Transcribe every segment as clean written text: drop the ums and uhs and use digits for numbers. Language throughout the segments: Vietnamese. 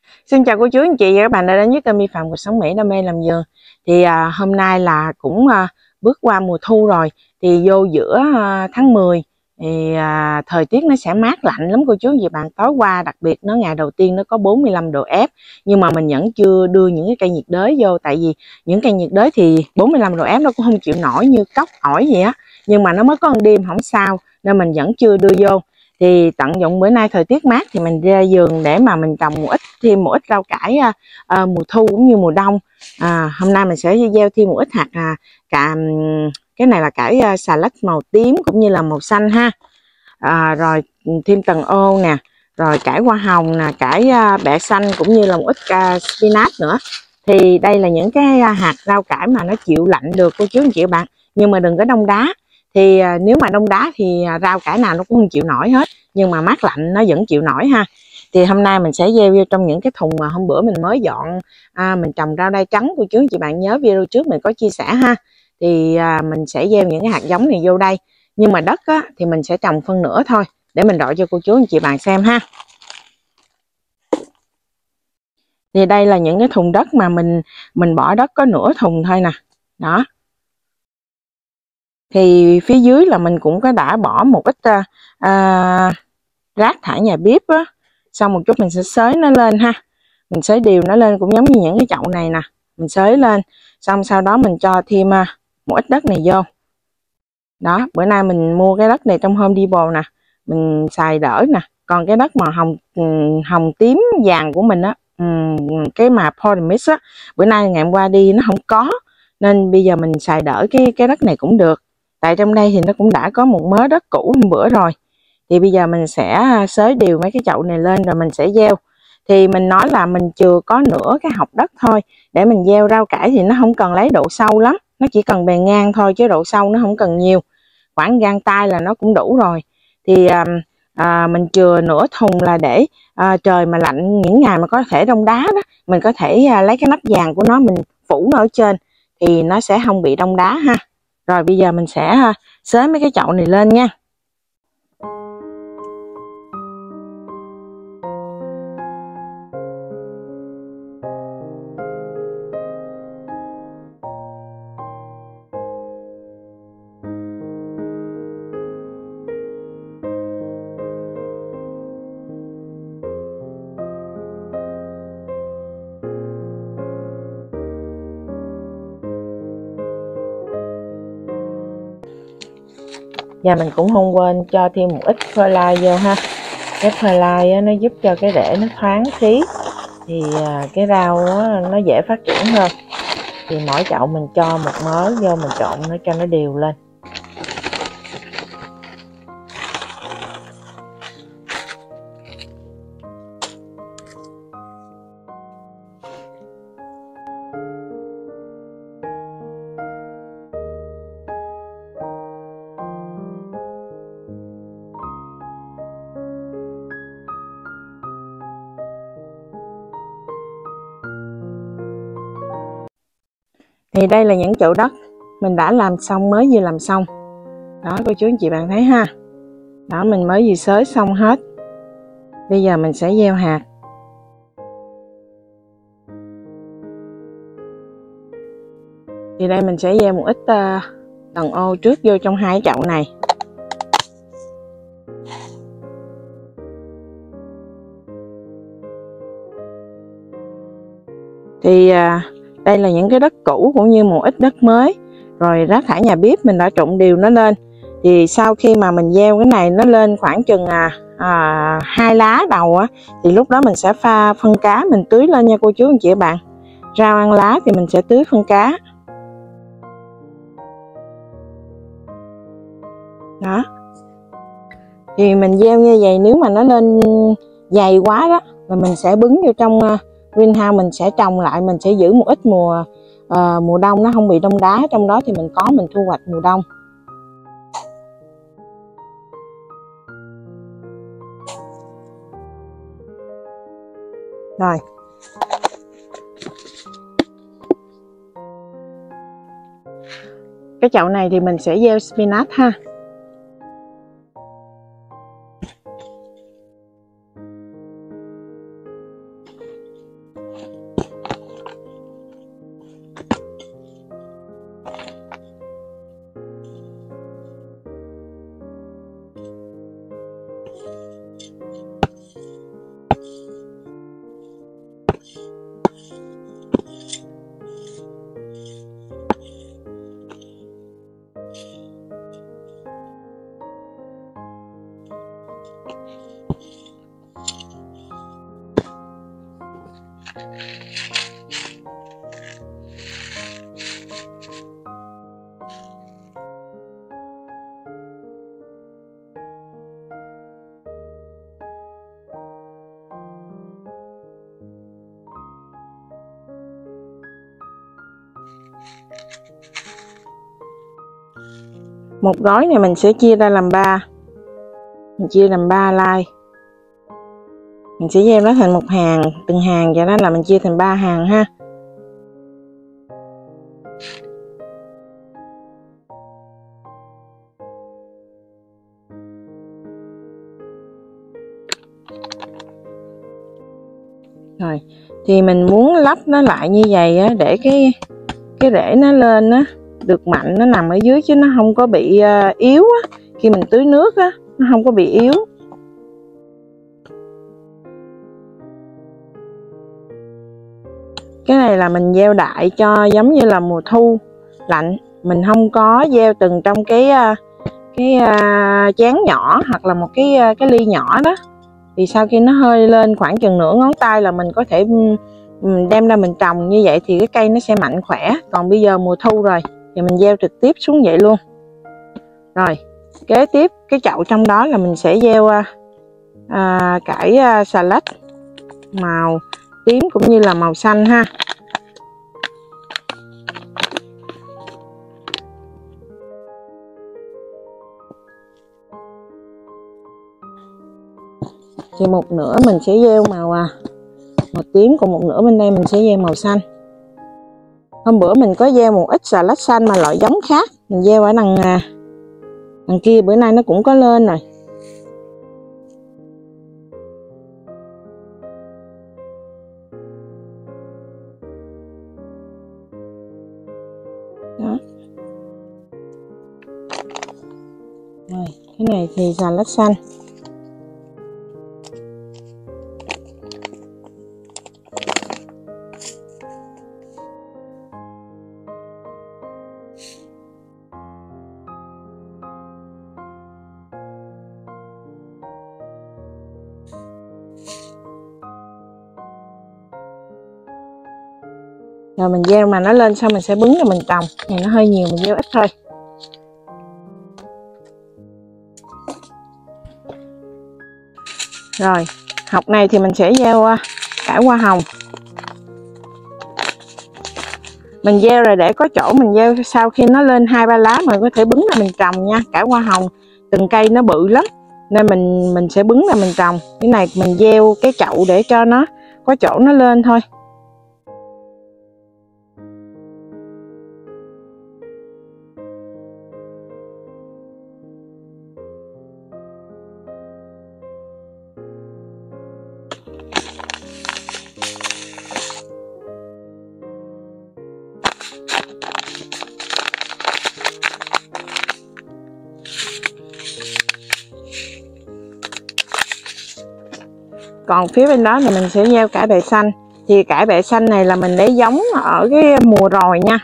Xin chào cô chú anh chị và các bạn đã đến với kênh My Phạm Cuộc Sống Mỹ Đam Mê Làm Vườn. Thì hôm nay là cũng bước qua mùa thu rồi. Thì vô giữa tháng 10 thì thời tiết nó sẽ mát lạnh lắm cô chú anh chị bạn. Tối qua đặc biệt nó ngày đầu tiên nó có 45 độ F. Nhưng mà mình vẫn chưa đưa những cái cây nhiệt đới vô. Tại vì những cây nhiệt đới thì 45 độ F nó cũng không chịu nổi như cóc ổi gì á. Nhưng mà nó mới có một đêm không sao nên mình vẫn chưa đưa vô. Thì tận dụng bữa nay thời tiết mát thì mình ra vườn để mà mình trồng thêm một ít rau cải mùa thu cũng như mùa đông. Hôm nay mình sẽ gieo thêm một ít hạt cái này là cải xà lách màu tím cũng như là màu xanh ha. Rồi thêm tần ô nè, rồi cải hoa hồng nè, cải bẹ xanh cũng như là một ít spinach nữa. Thì đây là những cái hạt rau cải mà nó chịu lạnh được cô chú anh chị bạn, nhưng mà đừng có đông đá. Thì nếu mà đông đá thì rau cải nào nó cũng không chịu nổi hết, nhưng mà mát lạnh nó vẫn chịu nổi ha. Thì hôm nay mình sẽ gieo vô trong những cái thùng mà hôm bữa mình mới dọn, mình trồng rau đay trắng cô chú anh chị bạn nhớ video trước mình có chia sẻ ha. Thì mình sẽ gieo những cái hạt giống này vô đây, nhưng mà đất á, thì mình sẽ trồng phân nửa thôi để mình đợi cho cô chú anh chị bạn xem ha. Thì đây là những cái thùng đất mà mình bỏ đất có nửa thùng thôi nè. Đó. Thì phía dưới là mình cũng có đã bỏ một ít rác thải nhà bếp á. Xong một chút mình sẽ xới nó lên ha. Mình xới đều nó lên cũng giống như những cái chậu này nè. Mình xới lên. Xong sau đó mình cho thêm một ít đất này vô. Đó, bữa nay mình mua cái đất này trong Home Depot nè. Mình xài đỡ nè. Còn cái đất mà hồng tím vàng của mình á, cái mà Polymis á, bữa nay ngày hôm qua đi nó không có. Nên bây giờ mình xài đỡ cái đất này cũng được. Tại trong đây thì nó cũng đã có một mớ đất cũ hôm bữa rồi. Thì bây giờ mình sẽ xới đều mấy cái chậu này lên rồi mình sẽ gieo. Thì mình nói là mình chưa có nửa cái hộc đất thôi. Để mình gieo rau cải thì nó không cần lấy độ sâu lắm. Nó chỉ cần bề ngang thôi chứ độ sâu nó không cần nhiều. Khoảng gang tay là nó cũng đủ rồi. Thì mình chừa nửa thùng là để trời mà lạnh những ngày mà có thể đông đá đó. Mình có thể lấy cái nắp vàng của nó mình phủ nó ở trên. Thì nó sẽ không bị đông đá ha. Rồi bây giờ mình sẽ xới mấy cái chậu này lên nha. Và mình cũng không quên cho thêm một ít perlite vô ha. Cái perlite nó giúp cho cái rễ nó thoáng khí. Thì cái rau nó dễ phát triển hơn. Thì mỗi chậu mình cho một mớ vô mình trộn nó cho nó đều lên. Thì đây là những chậu đất mình đã làm xong, mới vừa làm xong. Đó cô chú anh chị bạn thấy ha. Đó mình mới vừa xới xong hết. Bây giờ mình sẽ gieo hạt. Thì đây mình sẽ gieo một ít tần ô trước vô trong hai chậu này. Thì đây là những cái đất cũ cũng như một ít đất mới. Rồi rác thải nhà bếp mình đã trộn đều nó lên. Thì sau khi mà mình gieo cái này nó lên khoảng chừng 2 lá đầu á, thì lúc đó mình sẽ pha phân cá mình tưới lên nha cô chú anh chị bạn. Rau ăn lá thì mình sẽ tưới phân cá. Đó. Thì mình gieo như vậy, nếu mà nó lên dày quá đó là mình sẽ bứng vô trong greenhouse, mình sẽ trồng lại, mình sẽ giữ một ít mùa đông nó không bị đông đá. Trong đó thì mình thu hoạch mùa đông. Rồi. Cái chậu này thì mình sẽ gieo spinach ha. Một gói này mình sẽ chia ra làm 3. Mình chia làm 3 like. Mình sẽ gieo nó thành một hàng, từng hàng, cho nên là mình chia thành 3 hàng ha. Rồi, thì mình muốn lắp nó lại như vậy á, để cái rễ nó lên á được mạnh, nó nằm ở dưới chứ nó không có bị yếu á. Khi mình tưới nước á, nó không có bị yếu. Cái này là mình gieo đại cho giống như là mùa thu lạnh, mình không có gieo từng trong cái chén nhỏ hoặc là một cái ly nhỏ đó. Thì sau khi nó hơi lên khoảng chừng nửa ngón tay là mình có thể đem ra mình trồng, như vậy thì cái cây nó sẽ mạnh khỏe. Còn bây giờ mùa thu rồi thì mình gieo trực tiếp xuống vậy luôn. Rồi kế tiếp cái chậu trong đó là mình sẽ gieo cải xà lách màu tím cũng như là màu xanh ha. Thì một nửa mình sẽ gieo màu tím, còn một nửa bên đây mình sẽ gieo màu xanh. Hôm bữa mình có gieo một ít xà lách xanh mà loại giống khác, mình gieo ở đằng kia, bữa nay nó cũng có lên rồi. Đó. Rồi, cái này thì xà lách xanh. Rồi mình gieo mà nó lên xong mình sẽ bứng rồi mình trồng. Này nó hơi nhiều mình gieo ít thôi. Rồi, học này thì mình sẽ gieo cải hoa hồng. Mình gieo rồi để có chỗ mình gieo, sau khi nó lên 2-3 lá mình có thể bứng ra mình trồng nha. Cải hoa hồng từng cây nó bự lắm nên mình sẽ bứng ra mình trồng. Cái này mình gieo cái chậu để cho nó có chỗ nó lên thôi. Còn phía bên đó thì mình sẽ gieo cải bẹ xanh. Thì cải bẹ xanh này là mình để giống ở cái mùa rồi nha.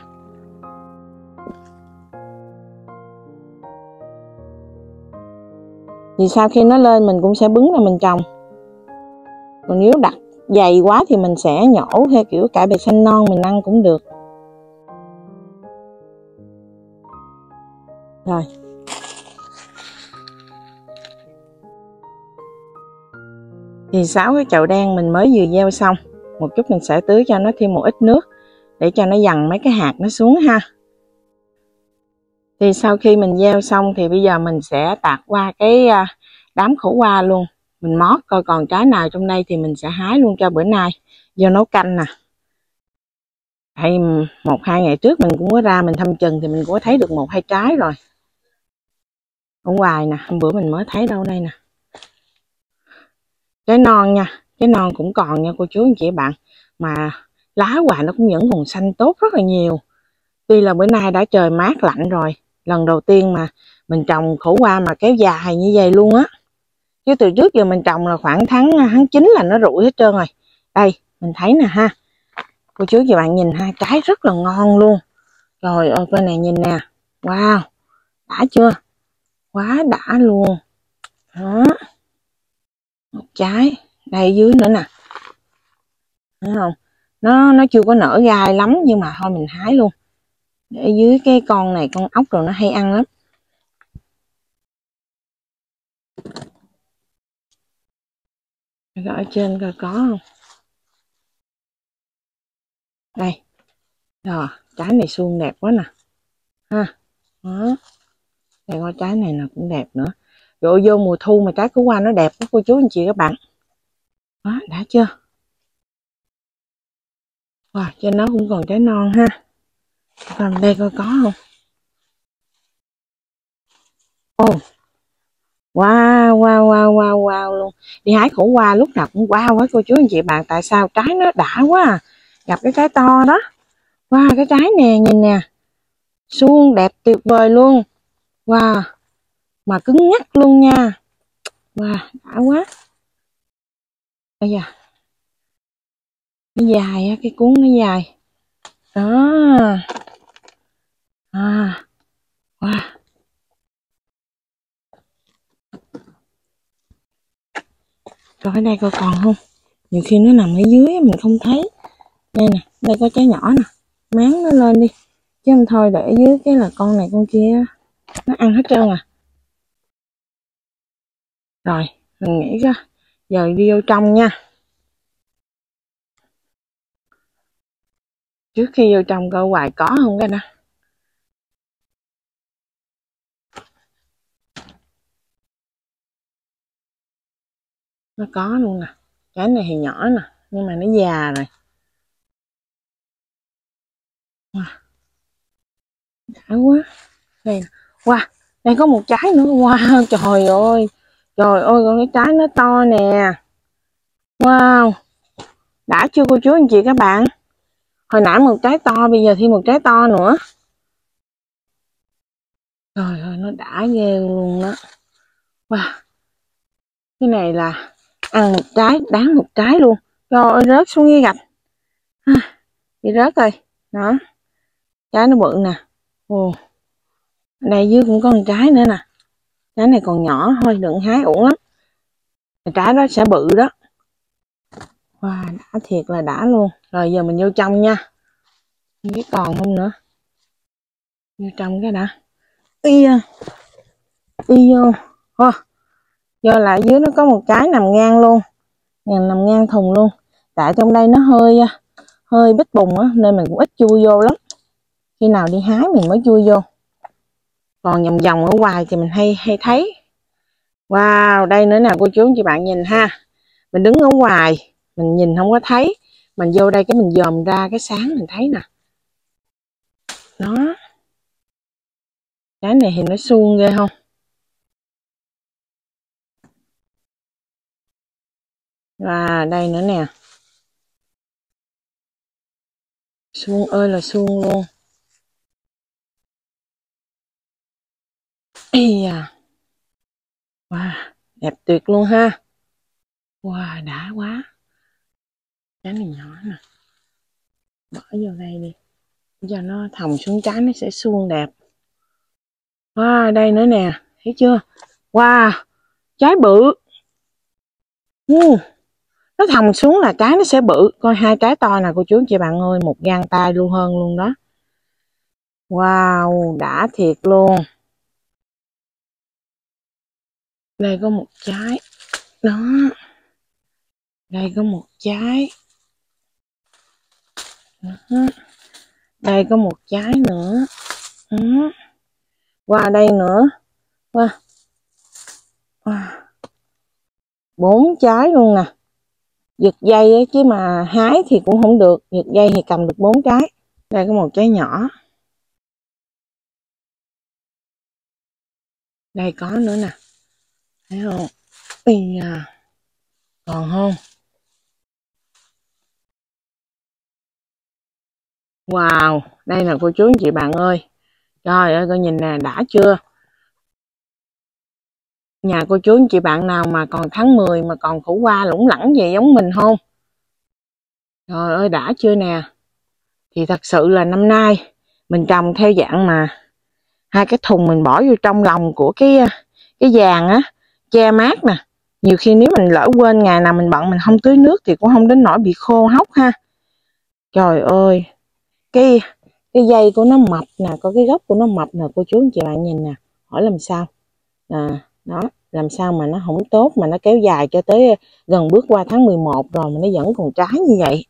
Thì sau khi nó lên mình cũng sẽ bứng ra mình trồng. Còn nếu đặt dày quá thì mình sẽ nhổ theo kiểu cải bẹ xanh non mình ăn cũng được. Rồi. Thì 6 cái chậu đen mình mới vừa gieo xong. Một chút mình sẽ tưới cho nó thêm một ít nước để cho nó dằn mấy cái hạt nó xuống ha. Thì sau khi mình gieo xong thì bây giờ mình sẽ tạt qua cái đám khổ qua luôn. Mình mót coi còn trái nào trong đây thì mình sẽ hái luôn cho bữa nay vô nấu canh nè. Hay 1-2 ngày trước mình cũng có ra mình thăm chừng thì mình cũng có thấy được 1-2 trái rồi. Ở ngoài nè, hôm bữa mình mới thấy đâu đây nè. Trái non nha, trái non cũng còn nha cô chú anh chị bạn. Mà lá quả nó cũng vẫn còn xanh tốt rất là nhiều. Tuy là bữa nay đã trời mát lạnh rồi. Lần đầu tiên mà mình trồng khổ qua mà kéo dài như vậy luôn á. Chứ từ trước giờ mình trồng là khoảng tháng 9 là nó rụng hết trơn rồi. Đây, mình thấy nè ha. Cô chú và bạn nhìn ha, trái rất là ngon luôn. Trời ơi, coi này nhìn nè. Wow, đã chưa? Quá đã luôn. Đó. Một trái, đây dưới nữa nè. Thấy không? nó chưa có nở gai lắm, nhưng mà thôi mình hái luôn. Để dưới cái con này, con ốc rồi nó hay ăn lắm. Ở trên coi có không. Đây. Rồi, trái này suông đẹp quá nè. Ha. Đó. Đây coi trái này là cũng đẹp nữa. Rồi vô mùa thu mà trái củ qua nó đẹp quá cô chú anh chị các bạn. Đó, đã chưa? Wow, trên nó cũng còn trái non ha. Còn đây coi có không? Ồ. Wow, wow, wow, wow, wow luôn. Đi hái khổ qua lúc nào cũng wow quá cô chú anh chị bạn. Tại sao? Trái nó đã quá à. Gặp cái trái to đó. Wow, cái trái nè, nhìn nè. Suông đẹp tuyệt vời luôn. Wow. Mà cứng nhắc luôn nha. Wow, đã quá. Bây giờ nó dài á, cái cuốn nó dài. Đó. À. Wow. Coi ở đây coi còn không. Nhiều khi nó nằm ở dưới mình không thấy. Đây nè, đây có trái nhỏ nè. Máng nó lên đi. Chứ không thôi để dưới cái là con này con kia nó ăn hết trơn à. Rồi, mình nghĩ ra. Giờ đi vô trong nha. Trước khi vô trong coi hoài có không cái đó. Nó có luôn nè. Cái này thì nhỏ nè, nhưng mà nó già rồi. Wow. Đã quá. Đây nè. Wow, đây có một trái nữa. Wow, trời ơi. Trời ơi, con cái trái nó to nè. Wow. Đã chưa cô chú anh chị các bạn? Hồi nãy một trái to, bây giờ thêm một trái to nữa. Trời ơi, nó đã ghê luôn đó. Wow. Cái này là ăn một trái, đáng một trái luôn. Trời ơi, rớt xuống cái gạch. Bị rớt rồi. Đó. Trái nó bự nè. Ồ. Đây dưới cũng có một trái nữa nè. Trái này còn nhỏ thôi, đừng hái uổng lắm. Trái đó sẽ bự đó. Wow, đã thiệt là đã luôn. Rồi giờ mình vô trong nha. Không biết còn không nữa. Vô trong cái đã. Đi vô. Vô lại dưới nó có một trái nằm ngang luôn. Nằm ngang thùng luôn. Tại trong đây nó hơi bít bùng á, nên mình cũng ít chui vô lắm. Khi nào đi hái mình mới chui vô. Còn vòng vòng ở ngoài thì mình hay thấy. Wow, đây nữa nè cô chú chị bạn nhìn ha. Mình đứng ở ngoài, mình nhìn không có thấy. Mình vô đây cái mình dòm ra cái sáng mình thấy nè. Đó. Cái này thì nó suông ghê không? Và đây nữa nè. Suông ơi là suông luôn. Ây da. Wow, đẹp tuyệt luôn ha. Wow, đã quá. Trái này nhỏ nè. Bỏ vô đây đi. Cho nó thòng xuống trái nó sẽ suông đẹp. Wow, đây nữa nè. Thấy chưa? Wow, trái bự. Nó thòng xuống là trái nó sẽ bự. Coi hai trái to nè cô chú chị bạn ơi. Một gang tay luôn hơn luôn đó. Wow, đã thiệt luôn. Đây có một trái. Đó. Đây có một trái. Đó. Đây có một trái nữa. Đó. Qua đây nữa. Wow. Wow. 4 trái luôn nè. Giật dây ấy, chứ mà hái thì cũng không được. Giật dây thì cầm được 4 trái. Đây có một trái nhỏ. Đây có nữa nè. Thấy không? Ây da. Còn không? Wow. Đây là cô chú anh chị bạn ơi. Trời ơi coi nhìn nè, đã chưa? Nhà cô chú anh chị bạn nào mà còn tháng 10 mà còn khổ qua lủng lẳng về giống mình không? Trời ơi đã chưa nè. Thì thật sự là năm nay mình trồng theo dạng mà hai cái thùng mình bỏ vô trong lòng của cái vàng á, che mát nè. Nhiều khi nếu mình lỡ quên ngày nào mình bận mình không tưới nước thì cũng không đến nỗi bị khô hốc ha. Trời ơi, cái cái dây của nó mập nè, có cái gốc của nó mập nè cô chú anh chị bạn nhìn nè. Hỏi làm sao? Đó, làm sao mà nó không tốt mà nó kéo dài cho tới gần bước qua tháng 11 rồi mà nó vẫn còn trái như vậy.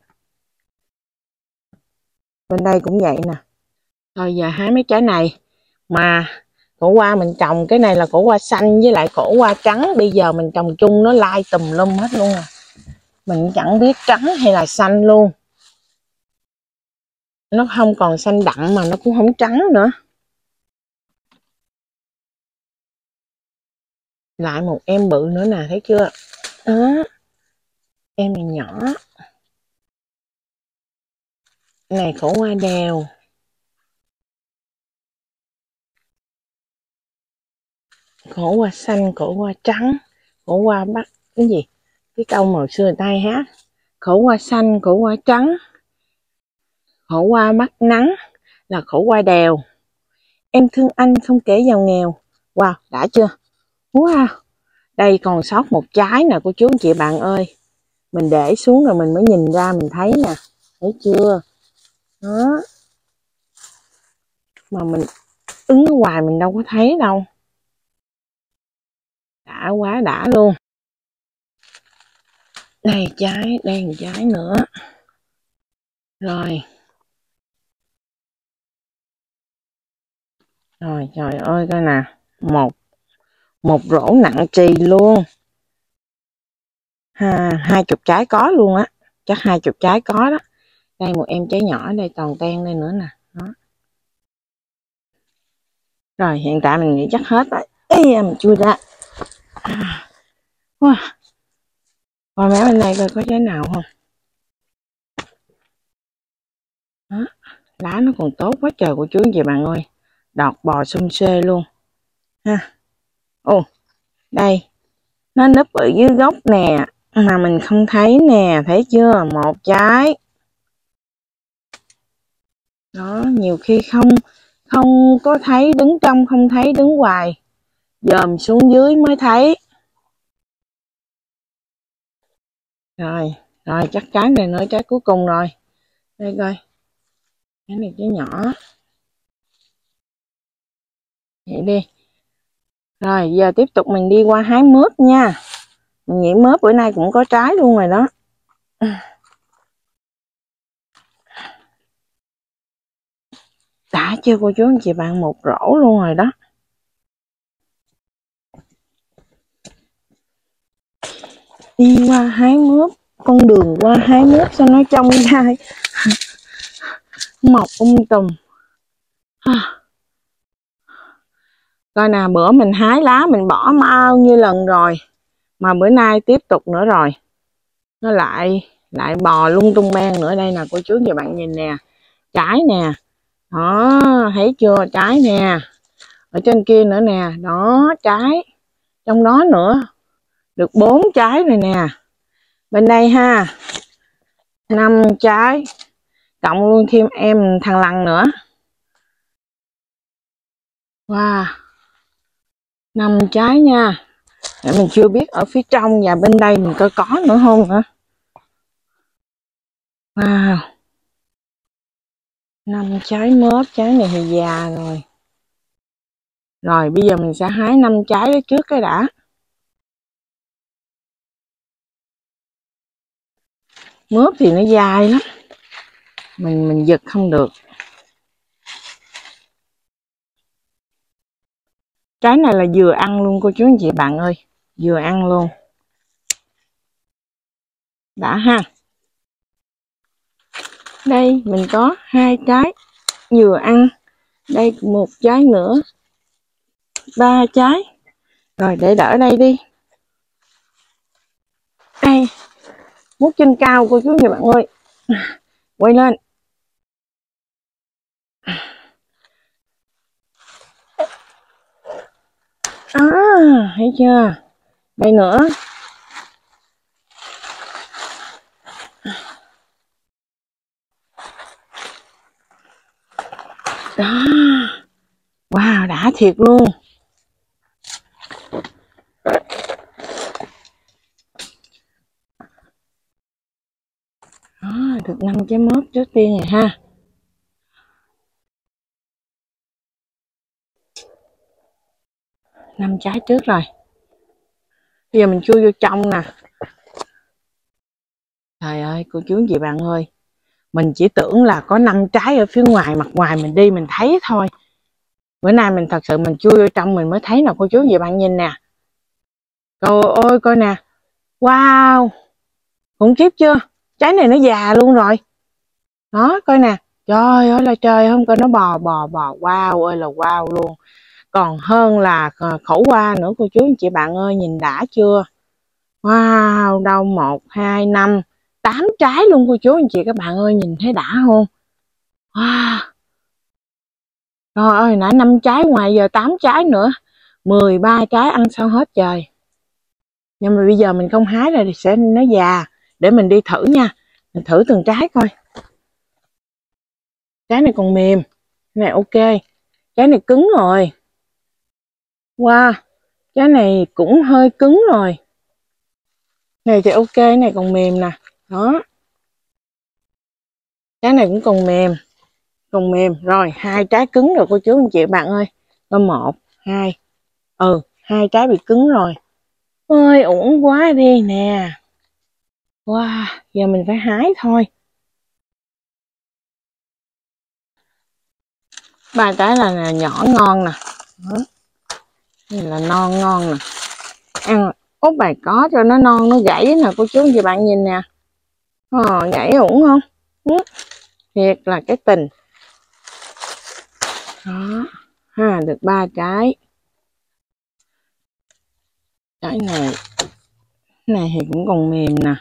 Bên đây cũng vậy nè. Thôi giờ hái mấy trái này. Mà cổ qua mình trồng cái này là cổ qua xanh với lại cổ qua trắng, bây giờ mình trồng chung nó lai tùm lum hết luôn à. Mình chẳng biết trắng hay là xanh luôn. Nó không còn xanh đậm mà nó cũng không trắng nữa. Lại một em bự nữa nè, thấy chưa? Đó. Em này nhỏ. Cái này khổ qua đèo. Khổ qua xanh, khổ qua trắng, khổ qua bắt cái gì? Cái câu mà xưa người ta hay hát. Khổ qua xanh, khổ qua trắng, khổ qua mắt nắng là khổ qua đèo. Em thương anh không kể giàu nghèo. Wow, đã chưa? Wow. Đây còn sót một trái nè cô chú anh chị bạn ơi. Mình để xuống rồi mình mới nhìn ra mình thấy nè. Thấy chưa? Đó. Mà mình ứng ở ngoài mình đâu có thấy đâu. Đã quá đã luôn. Đây trái, đây một trái nữa. Rồi. Rồi trời ơi coi nè. Một rổ nặng trì luôn. 20 trái có luôn á. Chắc 20 trái có đó. Đây một em trái nhỏ đây toàn ten đây nữa nè. Đó. Rồi hiện tại mình nghĩ chắc hết rồi. Ê mình chui ra. Wow. Coi mé bên đây coi có trái nào không. Đó. Lá nó còn tốt quá trời của chú anh chị bạn ơi. Đọt bò xum xê luôn. Ha. Ồ. Đây. Nó núp ở dưới gốc nè. Mà mình không thấy nè. Thấy chưa? Một trái. Đó. Nhiều khi không có thấy, đứng trong không thấy, đứng hoài. Dòm xuống dưới mới thấy. Rồi. Rồi chắc trái này nữa, trái cuối cùng rồi. Đây coi. Cái này trái nhỏ. Vậy đi. Rồi giờ tiếp tục mình đi qua hái mướp nha. Mình nghĩ mướp bữa nay cũng có trái luôn rồi đó. Đã chưa cô chú anh chị bạn, một rổ luôn rồi đó. Đi qua hái mướp, con đường qua hái mướp sao nó trông gai. Mọc tùm. Coi nè, bữa mình hái lá mình bỏ bao nhiêu lần rồi. Mà bữa nay tiếp tục nữa rồi. Nó lại bò lung tung beng nữa. Đây nè cô chú và bạn nhìn nè. Trái nè. Đó, thấy chưa? Trái nè. Ở trên kia nữa nè. Đó, trái. Trong đó nữa. Được 4 trái rồi nè. Bên đây ha. 5 trái. Cộng luôn thêm em thằng lằn nữa. Wow. 5 trái nha. Để mình chưa biết ở phía trong và bên đây mình coi có nữa không nữa. Wow. 5 trái mướp, trái này thì già rồi. Rồi bây giờ mình sẽ hái 5 trái đó trước cái đã. Mướp thì nó dai lắm. Mình giật không được. Trái này là vừa ăn luôn cô chú anh chị bạn ơi. Vừa ăn luôn. Đã ha. Đây mình có 2 trái vừa ăn. Đây 1 trái nữa. 3 trái. Rồi để đỡ đây đi. Đây. Mút trên cao cô chú anh chị bạn ơi. Quay lên. Thấy chưa? Đây nữa. Đó. Wow, đã thiệt luôn. Đó, được 5 trái mướp trước tiên rồi ha. Năm trái trước rồi. Bây giờ mình chui vô trong nè. Trời ơi, cô chú anh chị bạn ơi, mình chỉ tưởng là có 5 trái ở phía ngoài, mặt ngoài mình đi mình thấy thôi. Bữa nay mình thật sự mình chui vô trong mình mới thấy nè cô chú anh chị bạn, nhìn nè. Trời ơi coi nè. Wow, khủng khiếp chưa? Trái này nó già luôn rồi. Đó coi nè. Trời ơi là trời, không coi nó bò. Wow ơi là wow luôn. Còn hơn là khổ qua nữa cô chú anh chị bạn ơi, nhìn đã chưa? Wow, đâu 1, 2, 5, 8 trái luôn cô chú anh chị các bạn ơi, nhìn thấy đã không? Wow. Rồi ơi, nãy 5 trái, ngoài giờ 8 trái nữa, 13 trái, ăn sao hết trời. Nhưng mà bây giờ mình không hái ra thì sẽ nó già. Để mình đi thử nha. Mình thử từng trái coi. Trái này còn mềm. Cái này ok. Trái này cứng rồi. Wow, trái này cũng hơi cứng rồi. Này thì ok, cái này còn mềm nè. Đó. Trái này cũng còn mềm. Còn mềm. Rồi, 2 trái cứng rồi cô chú anh chị bạn ơi. Có 1, 2. 2 trái bị cứng rồi. Ơi, uổng quá đi nè. Wow, giờ mình phải hái thôi. 3 trái là nhỏ ngon nè. Đó. Đây là non ngon nè. Ăn út bài có cho nó non nó gãy nè cô chú anh chị bạn nhìn nè. Gãy uổng không? Thiệt là cái tình. Đó. Ha, được 3 trái. Trái này thì cũng còn mềm nè.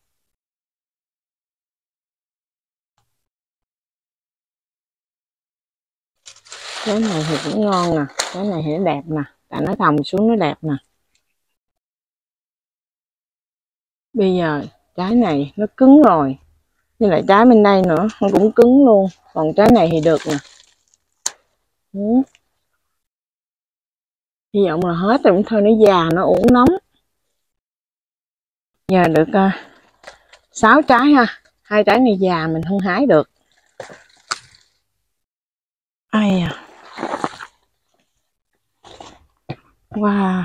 Trái này thì cũng ngon nè. Trái này thì nó đẹp nè. Tại nó thòng xuống nó đẹp nè. Bây giờ trái này nó cứng rồi. Với lại trái bên đây nữa, nó cũng cứng luôn. Còn trái này thì được nè. Hy vọng là hết rồi cũng thôi, nó già, nó uổng nóng. Giờ được 6 trái ha. 2 trái này già mình không hái được. Ai à. Wow.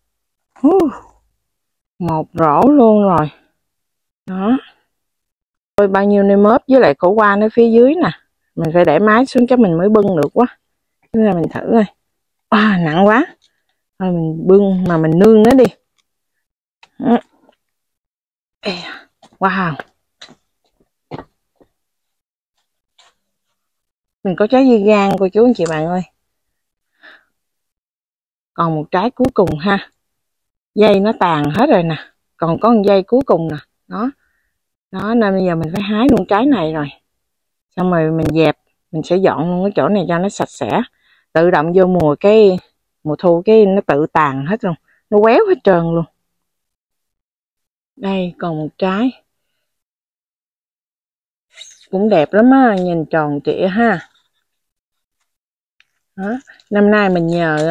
Một rổ luôn rồi. Đó. Ôi, bao nhiêu nêm mớp với lại khổ qua nó phía dưới nè. Mình phải để máy xuống cho mình mới bưng được quá. Nên là mình thử thôi. Nặng quá. Thôi mình bưng mà mình nương nó đi. Wow. Mình có trái dưa gang cô chú anh chị bạn ơi. Còn một trái cuối cùng ha. Dây nó tàn hết rồi nè. Còn có một dây cuối cùng nè. Đó. Đó nên bây giờ mình phải hái luôn trái này rồi. Xong rồi mình dẹp. Mình sẽ dọn luôn cái chỗ này cho nó sạch sẽ. Tự động vô mùa thu cái nó tự tàn hết luôn. Nó quéo hết trơn luôn. Đây còn một trái. Cũng đẹp lắm á. Nhìn tròn trịa ha. Đó. Năm nay mình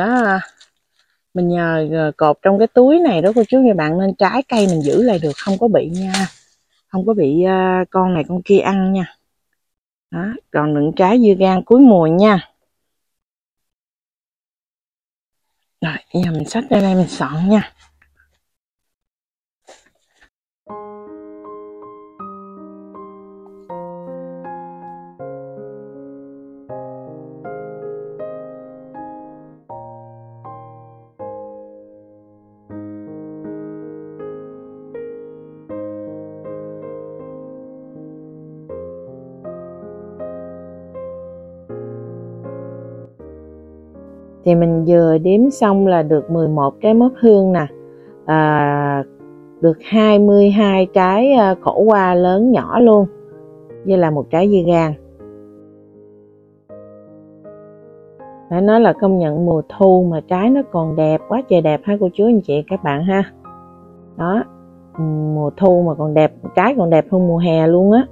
nhờ cột trong cái túi này đó cô chú và bạn, nên trái cây mình giữ lại được, không có bị nha, không có bị con này con kia ăn nha. Đó, còn đựng trái dưa gang cuối mùa nha. Rồi bây giờ mình xách ra đây mình soạn nha. Thì mình vừa đếm xong là được 11 trái mướp hương nè, được 22 trái khổ qua lớn nhỏ luôn, với là một trái dưa gang. Phải nói là công nhận mùa thu mà trái nó còn đẹp, quá trời đẹp ha cô chú anh chị các bạn ha. Đó, mùa thu mà còn đẹp, trái còn đẹp hơn mùa hè luôn á.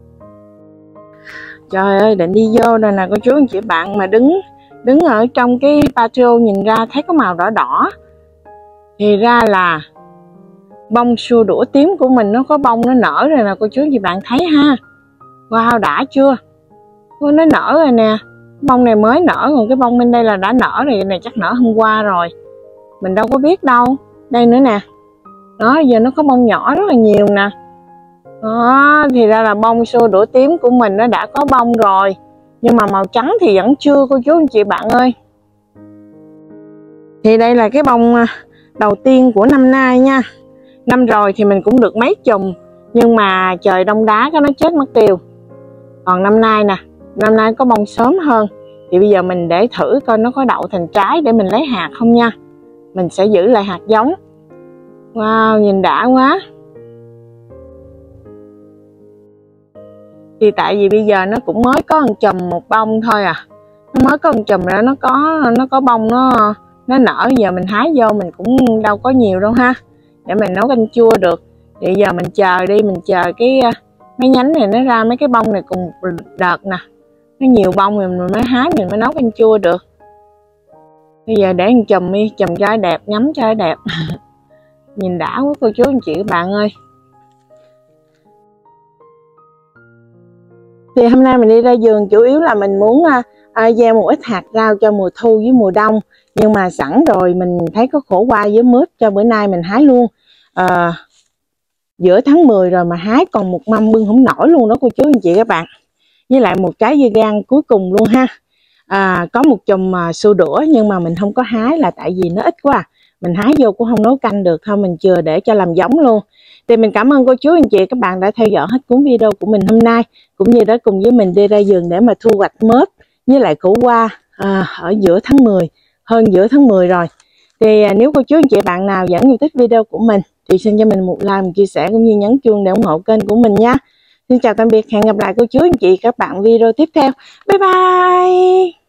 Trời ơi, định đi vô đây nè cô chú anh chị bạn, mà đứng ở trong cái patio nhìn ra thấy có màu đỏ đỏ thì ra là bông xua đũa tím của mình nó có bông nó nở rồi nè cô chú anh chị bạn thấy ha. Wow, đã chưa? Nó nở rồi nè. Bông này mới nở, còn cái bông bên đây là đã nở rồi, cái này chắc nở hôm qua rồi. Mình đâu có biết đâu. Đây nữa nè. Đó, giờ nó có bông nhỏ rất là nhiều nè. Đó, thì ra là bông xua đũa tím của mình nó đã có bông rồi. Nhưng mà màu trắng thì vẫn chưa cô chú anh chị bạn ơi. Thì đây là cái bông đầu tiên của năm nay nha. Năm rồi thì mình cũng được mấy chùm, nhưng mà trời đông đá cái nó chết mất tiêu. Còn năm nay nè, năm nay có bông sớm hơn. Thì bây giờ mình để thử coi nó có đậu thành trái để mình lấy hạt không nha. Mình sẽ giữ lại hạt giống. Wow, nhìn đã quá. Thì tại vì bây giờ nó cũng mới có một chùm một bông thôi à. Nó mới có một chùm ra nó có bông nó nở, giờ mình hái vô mình cũng đâu có nhiều đâu ha. Để mình nấu canh chua được. Thì giờ mình chờ đi, mình chờ cái mấy nhánh này nó ra mấy cái bông này cùng đợt nè. Nó nhiều bông rồi mình mới hái, mình mới nấu canh chua được. Bây giờ để một chùm đi, chùm cho đẹp, ngắm cho đẹp. Nhìn đã quá cô chú anh chị các bạn ơi. Thì hôm nay mình đi ra vườn chủ yếu là mình muốn gieo một ít hạt rau cho mùa thu với mùa đông. Nhưng mà sẵn rồi mình thấy có khổ qua với mướp cho bữa nay mình hái luôn. Giữa tháng 10 rồi mà hái còn một mâm bưng không nổi luôn đó cô chú anh chị các bạn. Với lại một trái dưa gang cuối cùng luôn ha. Có một chùm xua đũa nhưng mà mình không có hái là tại vì nó ít quá. Mình hái vô cũng không nấu canh được, thôi mình chừa để cho làm giống luôn. Thì mình cảm ơn cô chú anh chị các bạn đã theo dõi hết cuốn video của mình hôm nay, cũng như đã cùng với mình đi ra vườn để mà thu hoạch mướp với lại khổ qua ở giữa tháng 10, hơn giữa tháng 10 rồi. Thì nếu cô chú anh chị bạn nào vẫn yêu thích video của mình thì xin cho mình một like, một chia sẻ cũng như nhấn chuông để ủng hộ kênh của mình nha. Xin chào tạm biệt, hẹn gặp lại cô chú anh chị các bạn video tiếp theo. Bye bye.